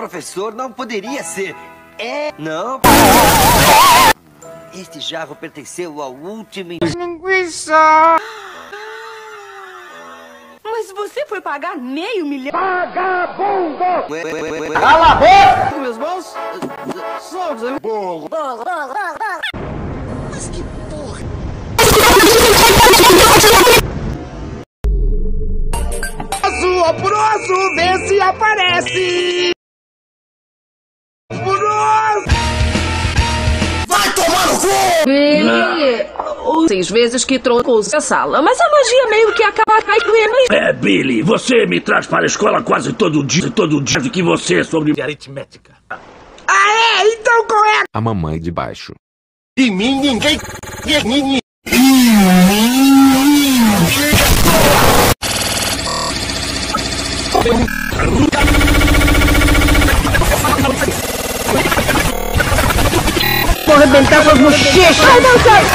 professor, não poderia ser. Não. Este jarro pertenceu ao último... Linguiça! Mas você foi pagar $500 mil? Vagabundo! Cala a boca! Meus bons? Burro! Mas que porra! Oproso, vê se aparece! Oproso! Vai tomar no cu! 6 vezes que trocou a sala, mas a magia meio que acaba caindo. Billy, você me traz para a escola quase todo dia de que você é sobre aritmética. Então qual é? A mamãe de baixo. De mim ninguém... Vou arrebentar suas bochechas! Vai, não sai!